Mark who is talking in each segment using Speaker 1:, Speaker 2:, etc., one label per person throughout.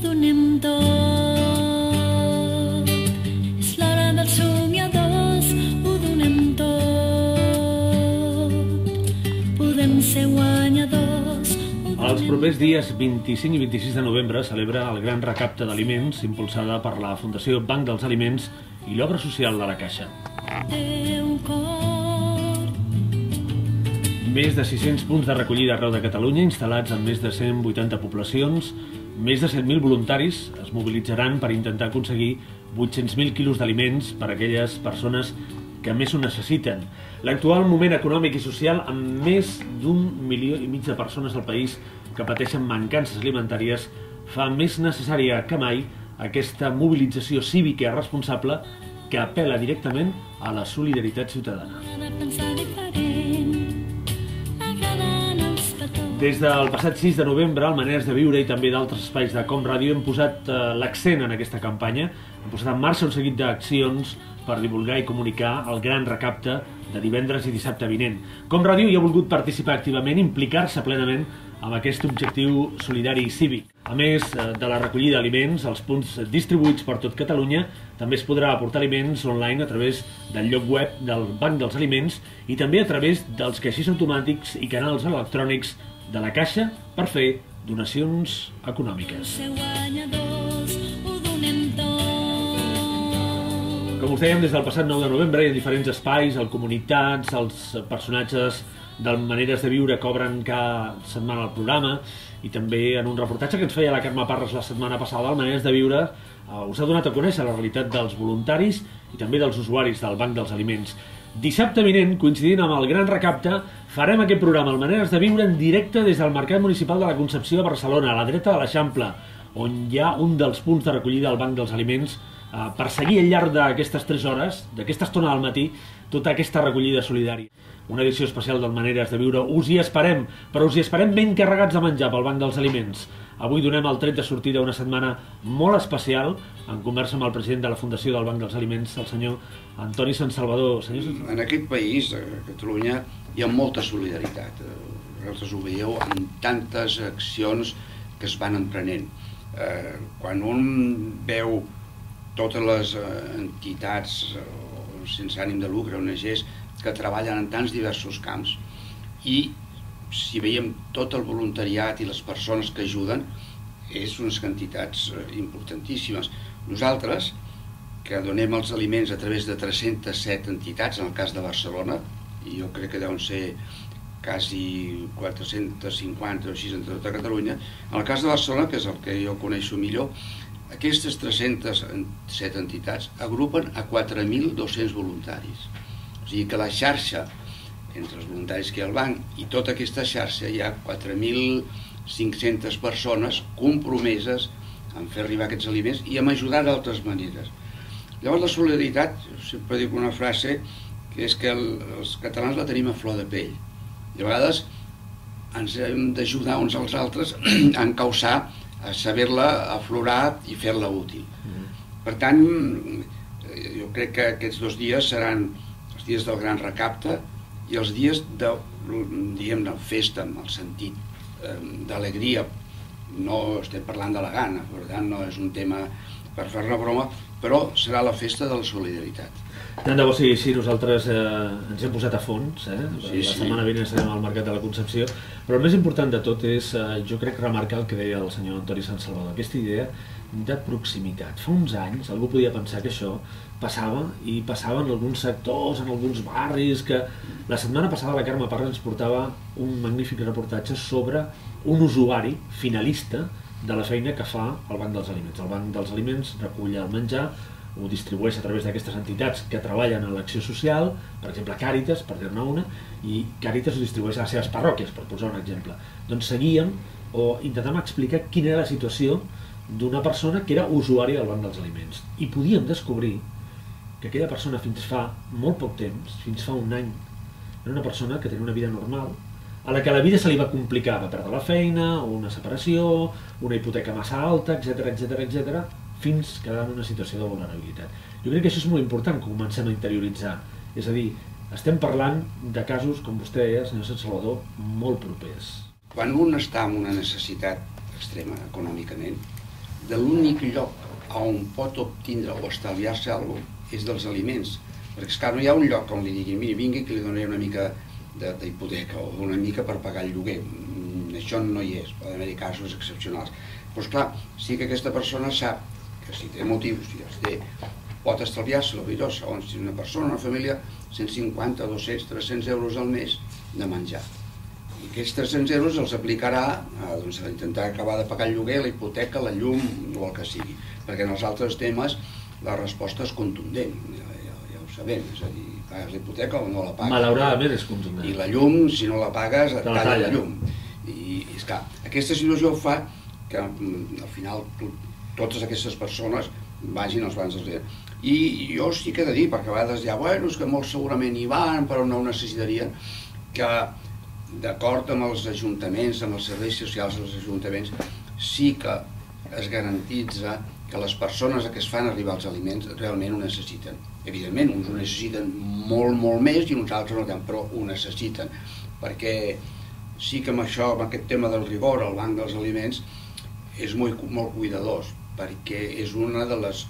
Speaker 1: donem tot. És l'hora dels somiadors, ho donem tot. Podem ser guanyadors.
Speaker 2: Els propers dies 25 i 26 de novembre celebra el Gran Recapte d'Aliments impulsada per la Fundació Banc dels Aliments i l'Obra Social de la Caixa.
Speaker 1: Teu cor.
Speaker 2: Més de 600 punts de recollida arreu de Catalunya instal·lats en més de 180 poblacions, més de 7.000 voluntaris es mobilitzaran per intentar aconseguir 800.000 quilos d'aliments per a aquelles persones que més ho necessiten. L'actual moment econòmic i social amb més d'1,5 milió de persones al país que pateixen mancances alimentàries fa més necessària que mai aquesta mobilització cívica responsable que apel·la directament a la solidaritat ciutadana. Des del passat 6 de novembre, al Maneres de Viure i també d'altres espais de Com Ràdio hem posat l'accent en aquesta campanya, hem posat en marxa un seguit d'accions per divulgar i comunicar el gran recapte de divendres i dissabte vinent. Com Ràdio hi ha volgut participar activament, implicar-se plenament amb aquest objectiu solidari i cívic. A més de la recollida d'aliments, als punts distribuïts per tot Catalunya, també es podrà aportar aliments online a través del lloc web del Banc dels Aliments i també a través dels caixers automàtics i canals electrònics de la Caixa per fer donacions econòmiques. Com us dèiem, des del passat 9 de novembre hi ha diferents espais, comunitats, els personatges del Maneres de Viure cobren cada setmana el programa i també en un reportatge que ens feia la Carme Parres la setmana passada, el Maneres de Viure us ha donat a conèixer la realitat dels voluntaris i també dels usuaris del Banc dels Aliments. Dissabte vinent, coincidint amb el Gran Recapte, farem aquest programa, el Maneres de Viure, en directe des del Mercat Municipal de la Concepció de Barcelona, a la dreta de l'Eixample, on hi ha un dels punts de recollida del Banc dels Aliments per seguir al llarg d'aquestes 3 hores, d'aquesta estona del matí, tota aquesta recollida solidària. Una edició especial del Maneres de Viure. Us hi esperem, però us hi esperem ben carregats de menjar pel Banc dels Aliments. Avui donem el tret de sortida a una setmana molt especial en conversa amb el president de la Fundació del Banc dels Aliments, el senyor Antoni Santsalvador.
Speaker 3: En aquest país, a Catalunya, hi ha molta solidaritat. Vosaltres ho veieu en tantes accions que es van emprenent. Quan un veu totes les entitats sense ànim de lucre, ONGs, que treballen en tants diversos camps, i si veiem tot el voluntariat i les persones que ajuden, és unes quantitats importantíssimes. Nosaltres, que donem els aliments a través de 307 entitats, en el cas de Barcelona, i jo crec que deuen ser quasi 450 o així en tota Catalunya, en el cas de Barcelona, que és el que jo coneixo millor, aquestes 307 entitats agrupen a 4.200 voluntaris. O sigui que la xarxa, entre els voluntaris que hi ha al banc i tota aquesta xarxa, hi ha 4.500 persones compromeses en fer arribar aquests aliments i en ajudar d'altres maneres. Llavors la solidaritat, sempre dic una frase, que és que els catalans la tenim a flor de pell. I a vegades ens hem d'ajudar uns als altres a encausar, a saber-la aflorar i fer-la útil. Per tant, jo crec que aquests 2 dies seran els dies del Gran Recapte i els dies de, diguem-ne, festa, en el sentit d'alegria. No estem parlant de la gana, per tant no és un tema per fer-ne broma, però serà la festa de la solidaritat.
Speaker 2: Tant de bo sigui així, nosaltres ens hem posat a fons, la setmana vinent estarem al Mercat de la Concepció, però el més important de tot és, jo crec, remarcar el que deia el senyor Antoni Santsalvador, aquesta idea de proximitat. Fa uns anys algú podia pensar que això passava i passava en alguns sectors, en alguns barris, que la setmana passada la Carme Parra ens portava un magnífic reportatge sobre un usuari finalista de la feina que fa el Banc dels Aliments. El Banc dels Aliments recull el menjar, ho distribueix a través d'aquestes entitats que treballen en l'acció social, per exemple Càritas, per dir-ne una, i Càritas ho distribueix a les seves parròquies, per posar un exemple. Doncs seguíem o intentàvem explicar quina era la situació d'una persona que era usuària del Banc dels Aliments. I podíem descobrir que aquella persona fins fa molt poc temps, fins fa un any, era una persona que tenia una vida normal, a la que la vida se li va complicar, va perdre la feina, una separació, una hipoteca massa alta, etc, fins quedar en una situació de vulnerabilitat. Jo crec que això és molt important que comencem a interioritzar. És a dir, estem parlant de casos, com vostè deia, senyor Santsalvador, molt propers.
Speaker 3: Quan un està en una necessitat extrema econòmicament, de l'únic lloc on pot obtindre o estalviar-se alguna cosa és dels aliments. Perquè, esclar, no hi ha un lloc on li diguin, miri, vingui que li donaré una mica d'hipoteca o una mica per pagar el lloguer. Això no hi és, poden haver casos excepcionals. Però, esclar, sí que aquesta persona sap que si té motius, si els té, pot estalviar-se, segons si una persona, una família, 150, 200, 300 euros al mes de menjar. I aquests 300 euros els aplicarà a intentar acabar de pagar el lloguer, la hipoteca, la llum o el que sigui. Perquè en els altres temes la resposta és contundent, ja ho sabem, és a dir, pagues la hipoteca o no la pagues.
Speaker 2: Malauradament és contundent.
Speaker 3: I la llum, si no la pagues, et talla la llum. I és clar, aquesta situació fa que al final totes aquestes persones vagin als bancs dels aliments. I jo sí que he de dir, perquè a vegades ja, bueno, és que molts segurament hi van, però no ho necessitarien, que d'acord amb els ajuntaments, amb els serveis socials dels ajuntaments, sí que es garantitza que les persones a què es fan arribar els aliments realment ho necessiten. Evidentment, uns ho necessiten molt, molt més i uns altres no tant, però ho necessiten. Perquè sí que amb això, amb aquest tema del rigor, el Banc dels Aliments és molt cuidadós, perquè és una de les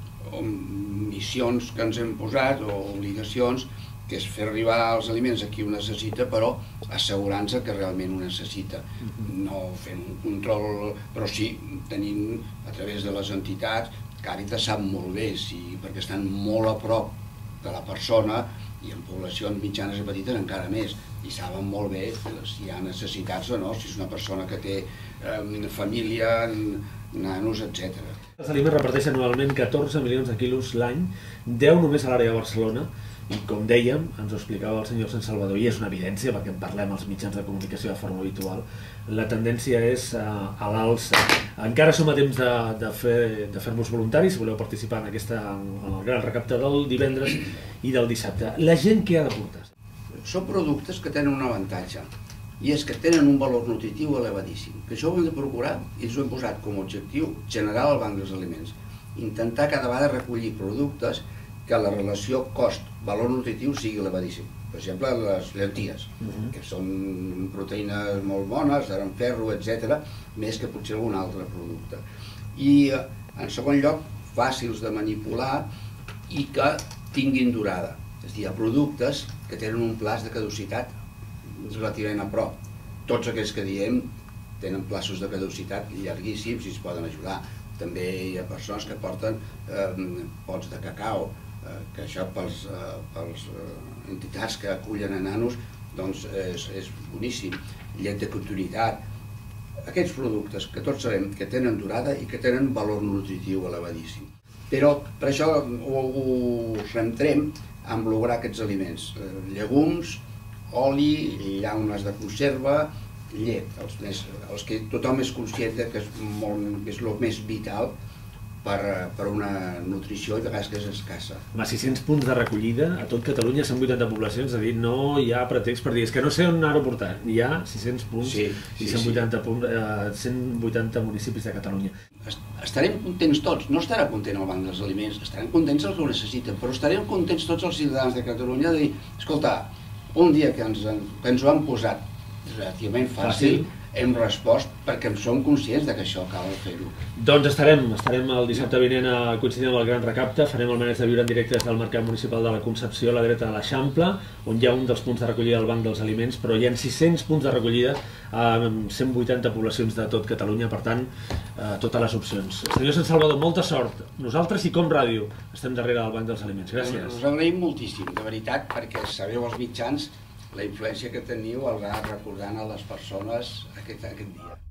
Speaker 3: missions que ens hem posat, o obligacions, que és fer arribar els aliments a qui ho necessita, però assegurant-se que realment ho necessita. No fent un control, però sí tenint, a través de les entitats, Càritas sap molt bé, perquè estan molt a prop de la persona, i en poblacions mitjanes i petites encara més, i saben molt bé si hi ha necessitats o no, si és una persona que té família, nanos, etc.
Speaker 2: Els aliments reparteixen anualment 14 milions de quilos l'any, 10 només a l'àrea de Barcelona, i com dèiem, ens ho explicava el senyor Sant Salvador, i és una evidència perquè en parlem als mitjans de comunicació de forma habitual, la tendència és a l'alça. Encara som a temps de fer-vos voluntaris, si voleu participar en el gran recapte del divendres i del dissabte. La gent què ha de portar?
Speaker 3: Són productes que tenen un avantatge, i és que tenen un valor nutritiu elevadíssim, que això ho hem de procurar, i ens ho hem posat com a objectiu general al Banc dels Aliments. Intentar cada vegada recollir productes que la relació cost-valor nutritiu sigui elevadíssim. Per exemple, les llenties, que són proteïnes molt bones, d'ara en ferro, etc., més que potser algun altre producte. I, en segon lloc, fàcils de manipular i que tinguin durada. És a dir, hi ha productes que tenen un plaç de caducitat relativament a prop. Tots aquells que diem tenen plaços de caducitat llarguíssims i es poden ajudar. També hi ha persones que porten pots de cacau, que això pels entitats que acullen a nanos doncs és boníssim. Llet de continuïtat. Aquests productes que tots sabem que tenen durada i que tenen valor nutritiu elevadíssim. Però per això ho centrem en lograr aquests aliments. Llegums, oli, llaunes de conserva, llet, els que tothom és conscient que és el més vital per una nutrició i de vegades que és escassa.
Speaker 2: 600 punts de recollida a tot Catalunya, 180 poblacions, és a dir, no hi ha pretext per dir, és que no sé on anar-ho a portar. Hi ha 600 punts i 180 municipis de Catalunya.
Speaker 3: Estarem contents tots, no estarà content el Banc dels Aliments, estarem contents els que ho necessiten, però estarem contents tots els ciutadans de Catalunya de dir, escolta, un dia que ens ho han posat relativament fàcil, hem respost perquè som conscients que això cal fer-ho.
Speaker 2: Doncs estarem el dissabte vinent coincidint amb el gran recapte, farem el Manets de Viure en directe des del Mercat Municipal de la Concepció a la dreta de l'Eixample, on hi ha un dels punts de recollida del Banc dels Aliments, però hi ha 600 punts de recollida amb 180 poblacions de tot Catalunya, per tant, totes les opcions. Senyor Sant Salvador, molta sort. Nosaltres i Com Ràdio estem darrere del Banc dels Aliments. Gràcies.
Speaker 3: Us agraïm moltíssim, de veritat, perquè sabeu els mitjans la influència que teniu al anar recordant a les persones aquest dia.